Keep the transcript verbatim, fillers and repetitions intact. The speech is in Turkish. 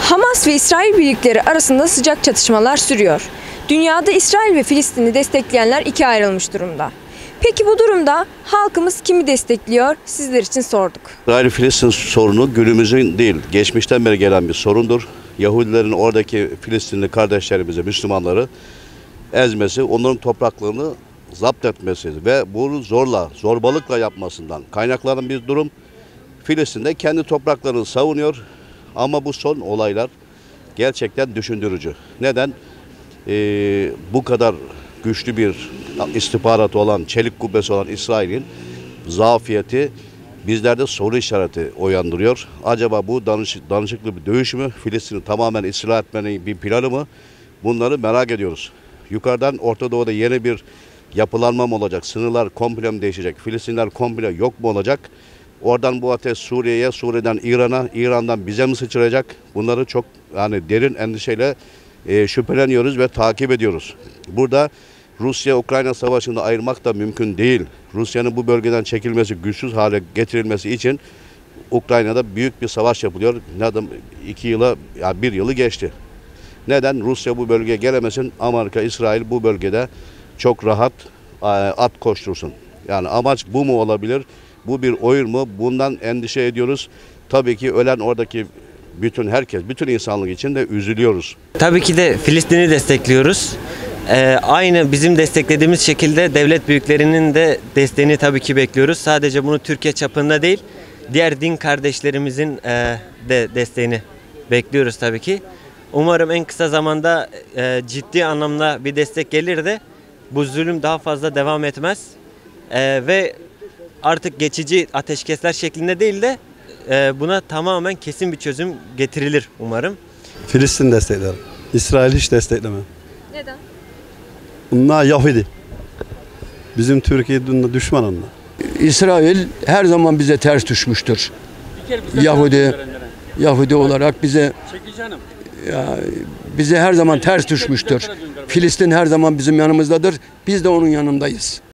Hamas ve İsrail birlikleri arasında sıcak çatışmalar sürüyor. Dünyada İsrail ve Filistin'i destekleyenler ikiye ayrılmış durumda. Peki bu durumda halkımız kimi destekliyor? Sizler için sorduk. İsrail-Filistin sorunu günümüzün değil, geçmişten beri gelen bir sorundur. Yahudilerin oradaki Filistinli kardeşlerimizi, Müslümanları ezmesi, onların topraklarını zapt etmesi ve bunu zorla, zorbalıkla yapmasından kaynaklanan bir durum. Filistin'de kendi topraklarını savunuyor ama bu son olaylar gerçekten düşündürücü. Neden? Ee, bu kadar güçlü bir istihbaratı olan, çelik kubbesi olan İsrail'in zafiyeti bizlerde soru işareti uyandırıyor. Acaba bu danış, danışıklı bir dövüş mü? Filistin'i tamamen istila etmenin bir planı mı? Bunları merak ediyoruz. Yukarıdan Orta Doğu'da yeni bir yapılanma mı olacak? Sınırlar komple mi değişecek? Filistinler komple yok mu olacak? Oradan bu ateş Suriye'ye, Suriye'den İran'a, İran'dan bize mi sıçrayacak? Bunları çok yani derin endişeyle e, şüpheleniyoruz ve takip ediyoruz. Burada Rusya-Ukrayna savaşını ayırmak da mümkün değil. Rusya'nın bu bölgeden çekilmesi, güçsüz hale getirilmesi için Ukrayna'da büyük bir savaş yapılıyor. Neden? İki yıla, ya bir yılı geçti. Neden? Rusya bu bölgeye gelemesin, Amerika, İsrail bu bölgede çok rahat at koştursun. Yani amaç bu mu olabilir? Bu bir oyun mu? Bundan endişe ediyoruz. Tabii ki ölen oradaki bütün herkes, bütün insanlık için de üzülüyoruz. Tabii ki de Filistin'i destekliyoruz. Ee, aynı bizim desteklediğimiz şekilde devlet büyüklerinin de desteğini tabii ki bekliyoruz. Sadece bunu Türkiye çapında değil, diğer din kardeşlerimizin e, de desteğini bekliyoruz tabii ki. Umarım en kısa zamanda e, ciddi anlamda bir destek gelir de bu zulüm daha fazla devam etmez. E, ve artık geçici ateşkesler şeklinde değil de e, buna tamamen kesin bir çözüm getirilir umarım. Filistin desteklerim. İsrail hiç desteklemem. Neden? Bunlar Yahudi. Bizim Türkiye'de düşman onlar. İsrail her zaman bize ters düşmüştür. Yahudi Yahudi olarak bize ya, bize her zaman ters düşmüştür. Filistin her zaman bizim yanımızdadır. Biz de onun yanındayız.